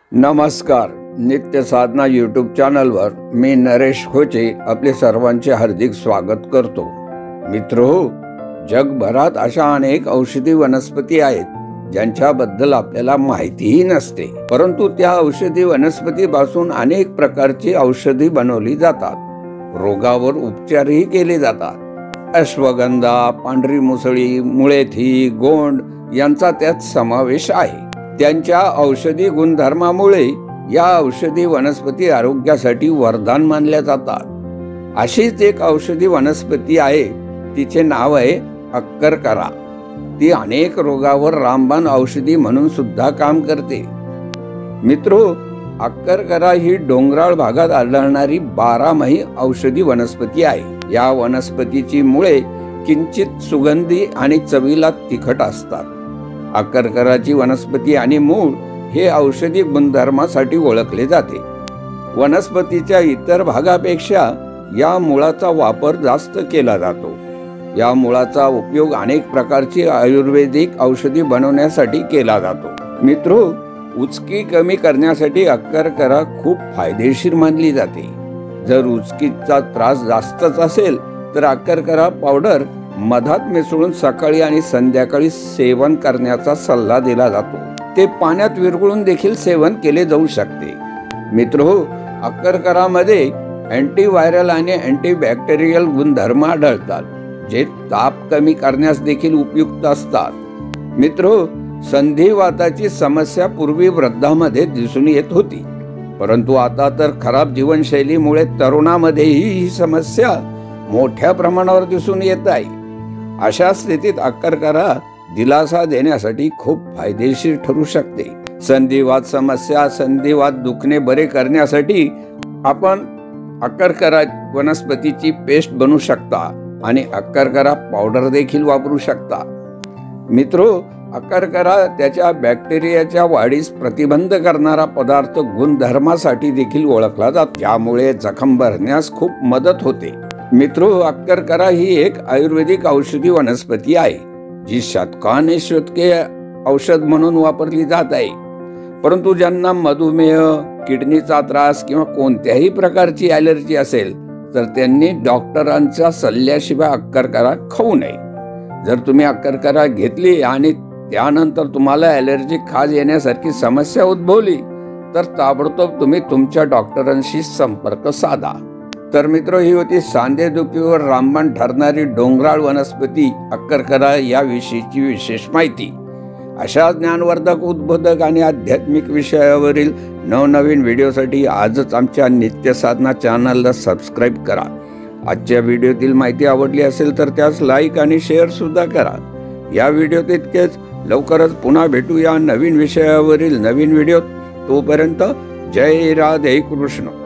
नमस्कार. नित्य साधना यूट्यूब चॅनलवर मी नरेश खोचे आपले सर्वांचे हार्दिक स्वागत करतो. मित्रहो, जगभरात अशा अनेक औषधी वनस्पती आहेत ज्यांच्याबद्दल आपल्याला माहितीही नसते, परंतु त्या औषधी वनस्पतीपासून अनेक प्रकारची औषधी बनवली जातात. रोगावर उपचारही केले जातात. अश्वगंधा, पांढरी मुसळी, मुळेथी, गोंड यांचा त्यात समावेश आहे. त्यांच्या औषधी गुणधर्मामुळे या औषधी वनस्पती आरोग्यासाठी वरदान मानल्या जातात. अशीच एक औषधी वनस्पती आहे, तिचे नाव आहे अक्करकरा. ती अनेक रोगावर रामबाण औषधी म्हणून सुद्धा काम करते. मित्रो, अक्करकरा ही डोंगराळ भागात आढळणारी 12माही औषधी वनस्पती आहे. या वनस्पतीची मुळे किंचित सुगंधी आणि चवीला तिखट असतात. अक्करकराची वनस्पती आणि मूळ हे औषधी गुणधर्मासाठी ओळखले जाते. वनस्पतीच्या इतर भागापेक्षा या मुळाचा वापर जास्त केला जातो. या मुळाचा उपयोग अनेक प्रकारची आयुर्वेदिक औषधी बनवण्यासाठी केला जातो. मित्रो, उचकी कमी करण्यासाठी अक्करकरा खूप फायदेशीर मानली जाते. जर उचकीचा त्रास जास्तच असेल तर अक्करकरा पावडर मधात मिसळून सकाळी आणि संध्याकाळी सेवन करण्याचा सल्ला दिला जातो. ते पाण्यात विरघळून देखील सेवन केले जाऊ शकते. मित्रहो, अक्करकरामध्ये अँटीव्हायरल आणि अँटीबॅक्टेरियल गुणधर्म आढळतात, जे ताप कमी करण्यास देखील उपयुक्त असतात. मित्रहो, संधिवाताची समस्या पूर्वी वृद्धांमध्ये दिसून येत होती, परंतु आता तर खराब जीवनशैलीमुळे तरुणांमध्येही ही समस्या मोठ्या प्रमाणावर दिसून येत आहे. अशा स्थितीत अक्करकरा दिलासा देण्यासाठी खूप फायदेशीर ठरू शकते. संधिवात समस्या, संधिवात दुखणे बरे करण्यासाठी आपण अक्करकरा वनस्पतीची पेस्ट बनवू शकता आणि अक्करकरा पावडर देखील वापरू शकता. मित्रो, अक्करकरा त्याच्या बॅक्टेरियाच्या वाढीस प्रतिबंध करणारा पदार्थ गुणधर्मासाठी देखील ओळखला जातो, ज्यामुळे जखम भरण्यास खूप मदत होते. मित्रो, अक्करकरा ही एक आयुर्वेदिक औषधी वनस्पती आहे, जी शतके औषध म्हणून वापरली जात आहे. परंतु ज्यांना मधुमेह, किडनीचा त्रास किंवा कोणत्याही प्रकारची ॲलर्जी असेल तर त्यांनी डॉक्टरांच्या सल्ल्याशिवाय अक्करकरा खाऊ नये. जर तुम्ही अक्करकरा घेतली आणि त्यानंतर तुम्हाला ॲलर्जी, खाज येण्यासारखी समस्या उद्भवली तर ताबडतोब तुम्ही तुमच्या डॉक्टरांशी संपर्क साधा. तर मित्र, ही होती सांधेदुखीवर रामबाण ठरणारी डोंगराळ वनस्पती अक्करकरा याविषयीची विशेष माहिती. अशा ज्ञानवर्धक, उद्बोधक आणि आध्यात्मिक विषयावरील नवनवीन व्हिडिओसाठी आजच आमच्या नित्य साधना चॅनलला सबस्क्राईब करा. आजच्या व्हिडिओतील माहिती आवडली असेल तर त्यास लाईक आणि शेअर सुद्धा करा. या व्हिडिओत इतकेच. लवकरच पुन्हा भेटूया नवीन विषयावरील नवीन व्हिडिओत. तोपर्यंत जय राधे कृष्ण.